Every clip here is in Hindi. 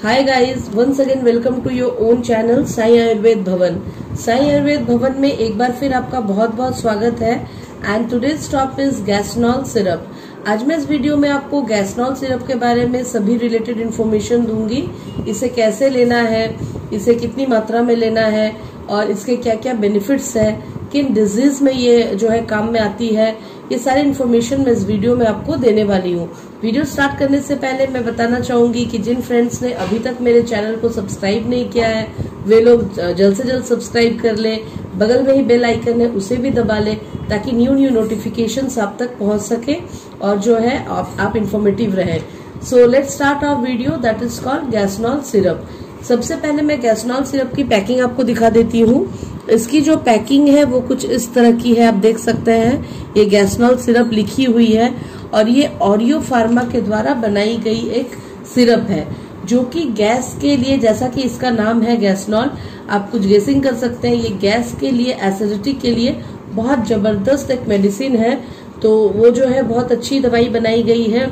Hi guys, once again welcome to your own channel Sai Ayurveda भवन। साई आयुर्वेद भवन में एक बार फिर आपका बहुत बहुत स्वागत है। And today's top is Gasnol syrup. आज मैं इस वीडियो में आपको गैसनॉल सिरप के बारे में सभी रिलेटेड इन्फॉर्मेशन दूंगी। इसे कैसे लेना है, इसे कितनी मात्रा में लेना है और इसके क्या क्या बेनिफिट्स है, किन डिजीज में ये जो है काम में आती है, ये सारी इन्फॉर्मेशन मैं इस वीडियो में आपको देने वाली हूँ। वीडियो स्टार्ट करने से पहले मैं बताना चाहूंगी कि जिन फ्रेंड्स ने अभी तक मेरे चैनल को सब्सक्राइब नहीं किया है वे लोग जल्द से जल्द सब्सक्राइब कर ले। बगल में ही बेल आइकन है उसे भी दबा ले ताकि न्यू नोटिफिकेशंस आप तक पहुंच सके और जो है आप इंफॉर्मेटिव रहे। So let's start our video that is called Gasnol syrup. सबसे पहले मैं गैसनॉल सिरप की पैकिंग आपको दिखा देती हूँ। इसकी जो पैकिंग है वो कुछ इस तरह की है, आप देख सकते हैं। ये गैसनॉल सिरप लिखी हुई है और ये ऑरियो फार्मा के द्वारा बनाई गई एक सिरप है जो कि गैस के लिए, जैसा कि इसका नाम है गैसनॉल, आप कुछ गेसिंग कर सकते हैं। ये गैस के लिए, एसिडिटी के लिए बहुत जबरदस्त एक मेडिसिन है। तो वो जो है बहुत अच्छी दवाई बनाई गई है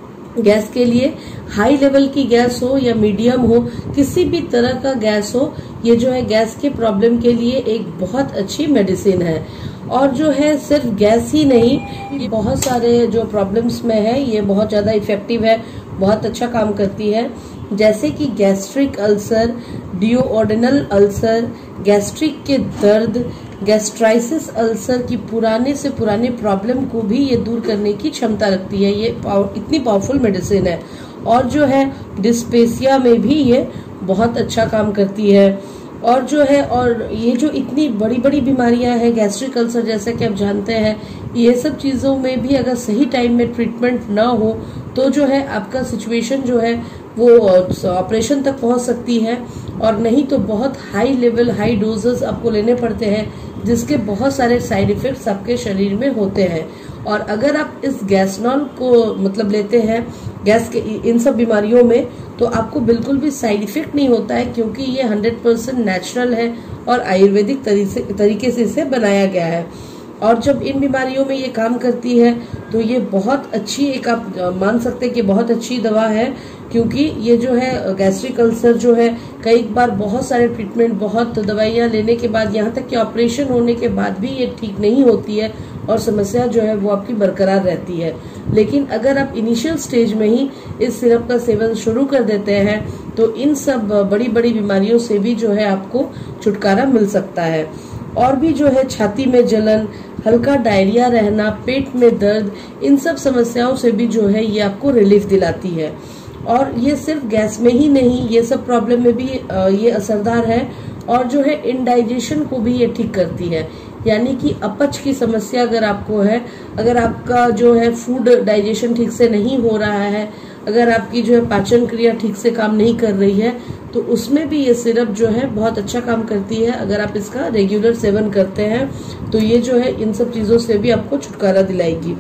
गैस के लिए। हाई लेवल की गैस हो या मीडियम हो, किसी भी तरह का गैस हो, ये जो है गैस के प्रॉब्लम के लिए एक बहुत अच्छी मेडिसिन है। और जो है सिर्फ गैस ही नहीं, ये बहुत सारे जो प्रॉब्लम्स में है ये बहुत ज्यादा इफेक्टिव है, बहुत अच्छा काम करती है। जैसे कि gastric ulcer, duodenal ulcer, gastric के दर्द, गैस्ट्राइसिस अल्सर की पुराने से पुराने प्रॉब्लम को भी ये दूर करने की क्षमता रखती है। ये इतनी पावरफुल मेडिसिन है। और जो है डिस्पेसिया में भी ये बहुत अच्छा काम करती है। और जो है, और ये जो इतनी बड़ी बड़ी बीमारियां हैं, गैस्ट्रिक अल्सर जैसे कि आप जानते हैं, ये सब चीजों में भी अगर सही टाइम में ट्रीटमेंट ना हो तो जो है आपका सिचुएशन जो है वो ऑपरेशन तक पहुंच सकती है। और नहीं तो बहुत हाई लेवल, हाई डोजेस आपको लेने पड़ते हैं जिसके बहुत सारे साइड इफेक्ट्स आपके शरीर में होते हैं। और अगर आप इस गैसनॉल को मतलब लेते हैं गैस के इन सब बीमारियों में, तो आपको बिल्कुल भी साइड इफेक्ट नहीं होता है, क्योंकि ये 100% नेचुरल है और आयुर्वेदिक तरीके से इसे बनाया गया है। और जब इन बीमारियों में ये काम करती है तो ये बहुत अच्छी, एक आप मान सकते हैं कि बहुत अच्छी दवा है। क्योंकि ये जो है गैस्ट्रिक अल्सर जो है, कई बार बहुत सारे ट्रीटमेंट, बहुत दवाइयां लेने के बाद, यहाँ तक कि ऑपरेशन होने के बाद भी ये ठीक नहीं होती है और समस्या जो है वो आपकी बरकरार रहती है। लेकिन अगर आप इनिशियल स्टेज में ही इस सिरप का सेवन शुरू कर देते हैं तो इन सब बड़ी बड़ी बीमारियों से भी जो है आपको छुटकारा मिल सकता है। और भी जो है छाती में जलन, हल्का डायरिया रहना, पेट में दर्द, इन सब समस्याओं से भी जो है ये आपको रिलीफ दिलाती है। और ये सिर्फ गैस में ही नहीं, ये सब प्रॉब्लम में भी ये असरदार है। और जो है इंडाइजेशन को भी ये ठीक करती है। यानी कि अपच की समस्या अगर आपको है, अगर आपका जो है फूड डाइजेशन ठीक से नहीं हो रहा है, अगर आपकी जो है पाचन क्रिया ठीक से काम नहीं कर रही है, तो उसमें भी ये सिरप जो है बहुत अच्छा काम करती है। अगर आप इसका रेगुलर सेवन करते हैं तो ये जो है इन सब चीजों से भी आपको छुटकारा दिलाएगी।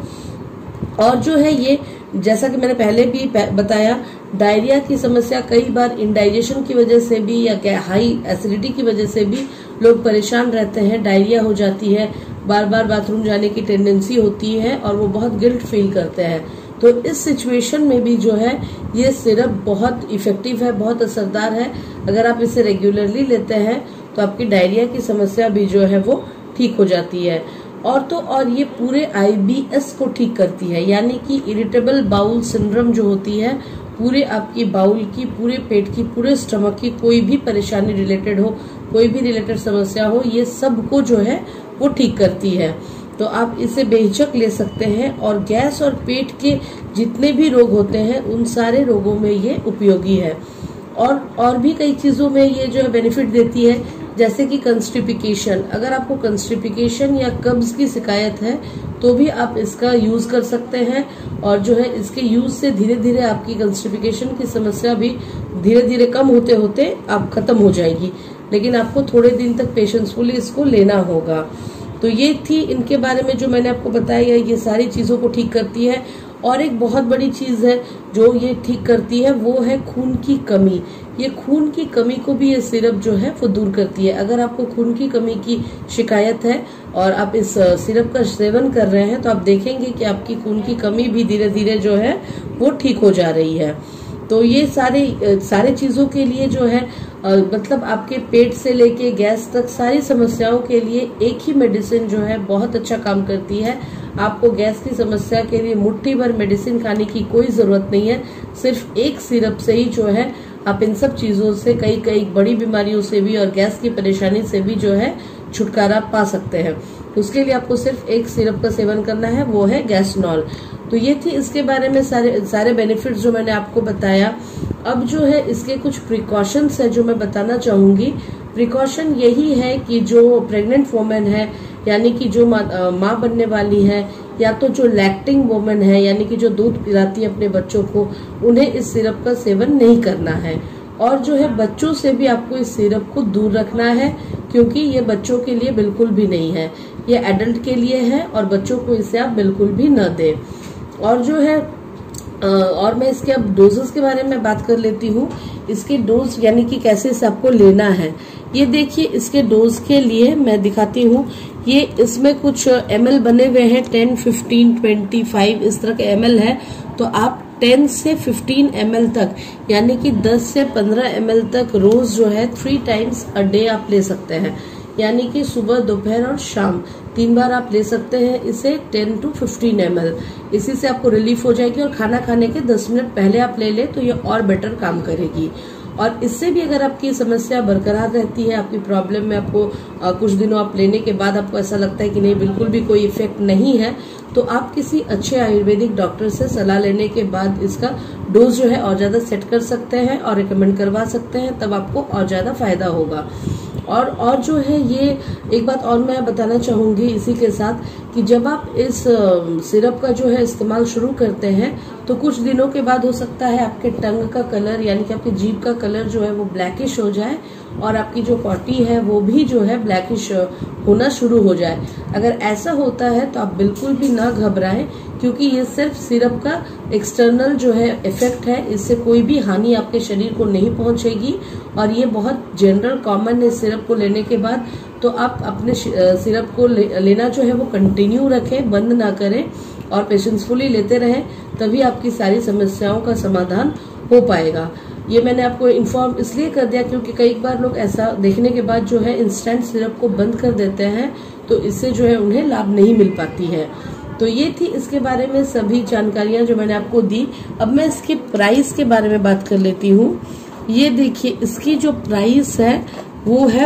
और जो है ये, जैसा कि मैंने पहले भी बताया, डायरिया की समस्या कई बार इंडाइजेशन की वजह से भी या हाई एसिडिटी की वजह से भी लोग परेशान रहते हैं। डायरिया हो जाती है, बार बार बाथरूम जाने की टेंडेंसी होती है और वो बहुत गिल्ट फील करते हैं। तो इस सिचुएशन में भी जो है ये सिरप बहुत इफेक्टिव है, बहुत असरदार है। अगर आप इसे रेगुलरली लेते हैं तो आपकी डायरिया की समस्या भी जो है वो ठीक हो जाती है। और ये पूरे IBS को ठीक करती है। यानी कि इरिटेबल बाउल सिंड्रोम जो होती है, पूरे आपकी बाउल की, पूरे पेट की, पूरे स्टमक की कोई भी परेशानी रिलेटेड हो, कोई भी रिलेटेड समस्या हो, ये सब को जो है वो ठीक करती है। तो आप इसे बेहिचक ले सकते हैं। और गैस और पेट के जितने भी रोग होते हैं उन सारे रोगों में ये उपयोगी है। और भी कई चीजों में ये जो है बेनिफिट देती है, जैसे कि कंस्टिपिकेशन। अगर आपको कंस्टिपिकेशन या कब्ज की शिकायत है तो भी आप इसका यूज कर सकते हैं। और जो है इसके यूज से धीरे धीरे आपकी कंस्टिपिकेशन की समस्या भी धीरे धीरे कम होते होते आप खत्म हो जाएगी। लेकिन आपको थोड़े दिन तक पेशेंसफुली इसको लेना होगा। तो ये थी इनके बारे में जो मैंने आपको बताया, ये सारी चीजों को ठीक करती है। और एक बहुत बड़ी चीज है जो ये ठीक करती है, वो है खून की कमी। ये खून की कमी को भी ये सिरप जो है वो दूर करती है। अगर आपको खून की कमी की शिकायत है और आप इस सिरप का सेवन कर रहे हैं तो आप देखेंगे कि आपकी खून की कमी भी धीरे धीरे जो है वो ठीक हो जा रही है। तो ये सारे चीजों के लिए जो है मतलब आपके पेट से लेके गैस तक सारी समस्याओं के लिए एक ही मेडिसिन जो है बहुत अच्छा काम करती है। आपको गैस की समस्या के लिए मुट्ठी भर मेडिसिन खाने की कोई जरूरत नहीं है। सिर्फ एक सिरप से ही जो है आप इन सब चीजों से, कई बड़ी बीमारियों से भी और गैस की परेशानी से भी जो है छुटकारा पा सकते हैं। उसके लिए आपको सिर्फ एक सिरप का सेवन करना है, वो है गैसनॉल। तो ये थी इसके बारे में सारे बेनिफिट्स जो मैंने आपको बताया। अब जो है इसके कुछ प्रिकॉशंस है जो मैं बताना चाहूंगी। प्रिकॉशन यही है कि जो प्रेग्नेंट वुमेन है, यानी कि जो माँ बनने वाली है, या तो जो लैक्टिंग वुमेन है, यानी कि जो दूध पिलाती है अपने बच्चों को, उन्हें इस सिरप का सेवन नहीं करना है। और जो है बच्चों से भी आपको इस सिरप को दूर रखना है, क्योंकि ये बच्चों के लिए बिल्कुल भी नहीं है, ये एडल्ट के लिए है और बच्चों को इसे आप बिल्कुल भी न दें। और जो है और मैं इसके अब डोजेस के बारे में बात कर लेती हूँ। इसके डोज यानी कि कैसे इसे आपको लेना है, ये देखिए इसके डोज के लिए मैं दिखाती हूँ। ये इसमें कुछ ml बने हुए हैं, 10, 15, 25 इस तरह के ml है। तो आप 10 से 15 ml तक, यानी कि 10 से 15 ml तक रोज जो है 3 टाइम्स अ डे आप ले सकते हैं, यानी कि सुबह, दोपहर और शाम 3 बार आप ले सकते हैं इसे 10 to 15 ml। इसी से आपको रिलीफ हो जाएगी और खाना खाने के 10 मिनट पहले आप ले ले तो ये और बेटर काम करेगी। और इससे भी अगर आपकी समस्या बरकरार रहती है, आपकी प्रॉब्लम में आपको कुछ दिनों आप लेने के बाद आपको ऐसा लगता है कि नहीं बिल्कुल भी कोई इफेक्ट नहीं है, तो आप किसी अच्छे आयुर्वेदिक डॉक्टर से सलाह लेने के बाद इसका डोज जो है और ज्यादा सेट कर सकते हैं और रिकमेंड करवा सकते हैं, तब आपको और ज्यादा फायदा होगा। और जो है ये एक बात और मैं बताना चाहूंगी इसी के साथ कि जब आप इस सिरप का जो है इस्तेमाल शुरू करते हैं तो कुछ दिनों के बाद हो सकता है आपके टंग का कलर, यानी कि आपकी जीभ का कलर जो है वो ब्लैकिश हो जाए और आपकी जो पॉटी है वो भी जो है ब्लैकिश होना शुरू हो जाए। अगर ऐसा होता है तो आप बिल्कुल भी ना घबराएं, क्योंकि ये सिर्फ सिरप का एक्सटर्नल जो है इफेक्ट है, इससे कोई भी हानि आपके शरीर को नहीं पहुंचेगी और ये बहुत जनरल कॉमन है सिरप को लेने के बाद। तो आप अपने सिरप को लेना जो है वो कंटिन्यू रखें, बंद ना करें और पेशेंसफुली लेते रहें, तभी आपकी सारी समस्याओं का समाधान हो पाएगा। ये मैंने आपको इन्फॉर्म इसलिए कर दिया क्योंकि कई बार लोग ऐसा देखने के बाद जो है इंस्टेंट सिरप को बंद कर देते हैं, तो इससे जो है उन्हें लाभ नहीं मिल पाती है। तो ये थी इसके बारे में सभी जानकारियां जो मैंने आपको दी। अब मैं इसके प्राइस के बारे में बात कर लेती हूँ। ये देखिए इसकी जो प्राइस है वो है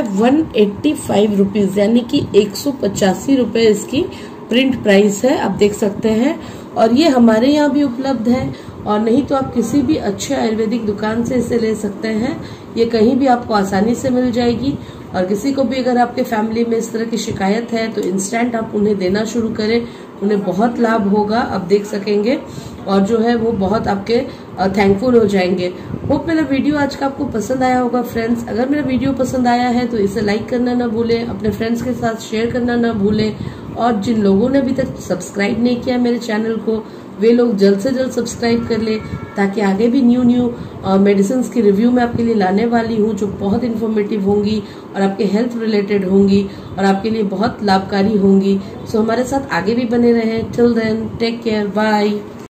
185 रुपीज, यानी कि 185 रुपए इसकी प्रिंट प्राइस है, आप देख सकते हैं। और ये हमारे यहाँ भी उपलब्ध है, और नहीं तो आप किसी भी अच्छे आयुर्वेदिक दुकान से इसे ले सकते हैं। ये कहीं भी आपको आसानी से मिल जाएगी। और किसी को भी अगर आपके फैमिली में इस तरह की शिकायत है तो इंस्टेंट आप उन्हें देना शुरू करें, उन्हें बहुत लाभ होगा, आप देख सकेंगे और जो है वो बहुत आपके थैंकफुल हो जाएंगे। होप मेरा वीडियो आज का आपको पसंद आया होगा फ्रेंड्स। अगर मेरा वीडियो पसंद आया है तो इसे लाइक करना ना भूलें, अपने फ्रेंड्स के साथ शेयर करना ना भूलें, और जिन लोगों ने अभी तक सब्सक्राइब नहीं किया मेरे चैनल को, वे लोग जल्द से जल्द सब्सक्राइब कर ले, ताकि आगे भी न्यू मेडिसिन की रिव्यू मैं आपके लिए लाने वाली हूँ जो बहुत इन्फॉर्मेटिव होंगी और आपके हेल्थ रिलेटेड होंगी और आपके लिए बहुत लाभकारी होंगी। सो हमारे साथ आगे भी बने रहें। Till then take care, bye.